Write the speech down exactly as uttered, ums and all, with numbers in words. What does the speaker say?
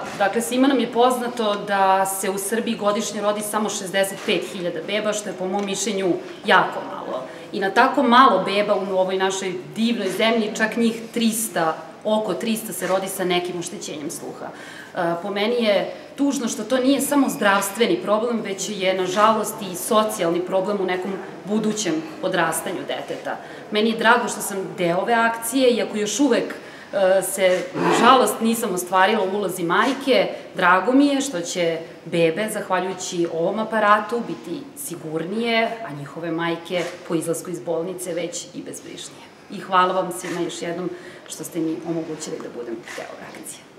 dakle, svima nam je poznato da se u Srbiji godišnje rodi samo šezdeset pet hiljada beba, što je po mom mišljenju jako malo. I na tako malo beba u ovoj našoj divnoj zemlji, čak njih trista, oko trista se rodi sa nekim oštećenjem sluha. Po meni je tužno što to nije samo zdravstveni problem, već je, nažalost, i socijalni problem u nekom budućem odrastanju deteta. Meni je drago što sam deo ove akcije, iako još uvek se, nažalost, nisam ostvarila u ulozi majke. Drago mi je što će bebe, zahvaljujući ovom aparatu, biti sigurnije, a njihove majke po izlasku iz bolnice već i bezbrižnije. I hvala vam svima još jednom što ste mi omogućili da budem deo ove akcije.